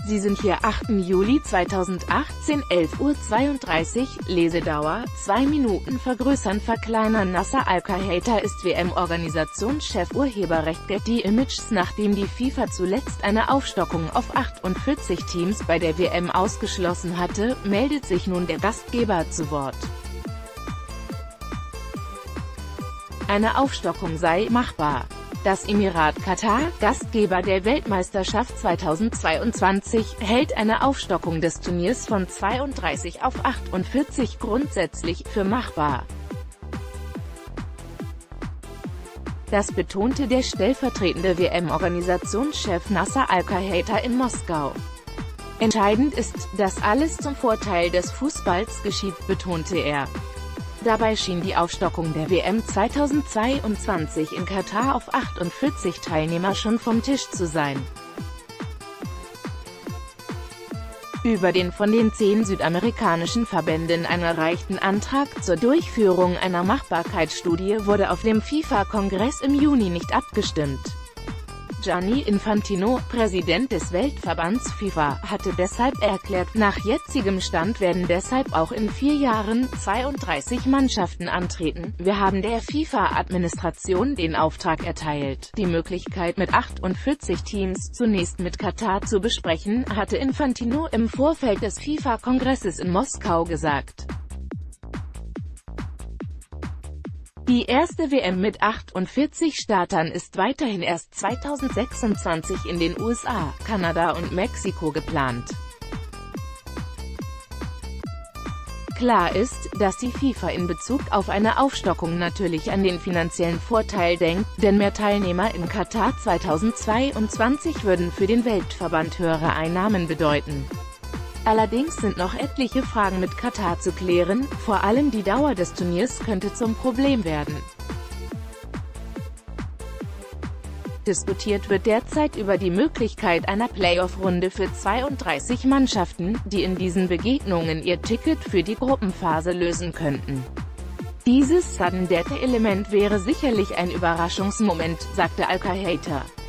Sie sind hier 8. Juli 2018, 11:32 Uhr, Lesedauer, 2 Minuten. Vergrößern, verkleinern. Nasser Al-Khawaja ist WM-Organisationschef. Urheberrecht Getty Images. Nachdem die FIFA zuletzt eine Aufstockung auf 48 Teams bei der WM ausgeschlossen hatte, meldet sich nun der Gastgeber zu Wort. Eine Aufstockung sei machbar. Das Emirat Katar, Gastgeber der Weltmeisterschaft 2022, hält eine Aufstockung des Turniers von 32 auf 48 grundsätzlich für machbar. Das betonte der stellvertretende WM-Organisationschef Nasser Al-Khawaja in Moskau. Entscheidend ist, dass alles zum Vorteil des Fußballs geschieht, betonte er. Dabei schien die Aufstockung der WM 2022 in Katar auf 48 Teilnehmer schon vom Tisch zu sein. Über den von den 10 südamerikanischen Verbänden eingereichten Antrag zur Durchführung einer Machbarkeitsstudie wurde auf dem FIFA-Kongress im Juni nicht abgestimmt. Gianni Infantino, Präsident des Weltverbands FIFA, hatte deshalb erklärt, nach jetzigem Stand werden deshalb auch in 4 Jahren 32 Mannschaften antreten. Wir haben der FIFA-Administration den Auftrag erteilt, die Möglichkeit mit 48 Teams zunächst mit Katar zu besprechen, hatte Infantino im Vorfeld des FIFA-Kongresses in Moskau gesagt. Die erste WM mit 48 Startern ist weiterhin erst 2026 in den USA, Kanada und Mexiko geplant. Klar ist, dass die FIFA in Bezug auf eine Aufstockung natürlich an den finanziellen Vorteil denkt, denn mehr Teilnehmer in Katar 2022 würden für den Weltverband höhere Einnahmen bedeuten. Allerdings sind noch etliche Fragen mit Katar zu klären, vor allem die Dauer des Turniers könnte zum Problem werden. Diskutiert wird derzeit über die Möglichkeit einer Playoff-Runde für 32 Mannschaften, die in diesen Begegnungen ihr Ticket für die Gruppenphase lösen könnten. Dieses Sudden-Death-Element wäre sicherlich ein Überraschungsmoment, sagte Al-Khawaja.